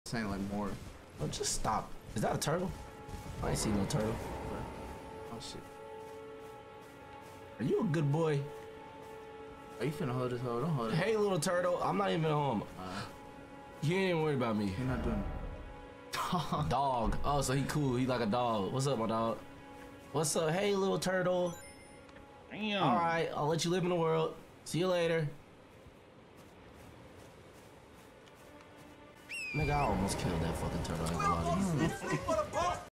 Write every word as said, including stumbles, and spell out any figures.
Saying like more. Oh, just stop. Is that a turtle? I ain't see no turtle. Oh shit. Are you a good boy? Are you finna hold this hoe? Don't hold it. Hey, little turtle. I'm not even home. Uh, You ain't even worried about me. you're not doing it. Dog. Oh, so he cool. He like a dog. What's up, my dog? What's up? Hey, little turtle. Damn. All right, I'll let you live in the world. See you later. Nigga, I almost killed that fucking turtle. I ain't gonna lie to you.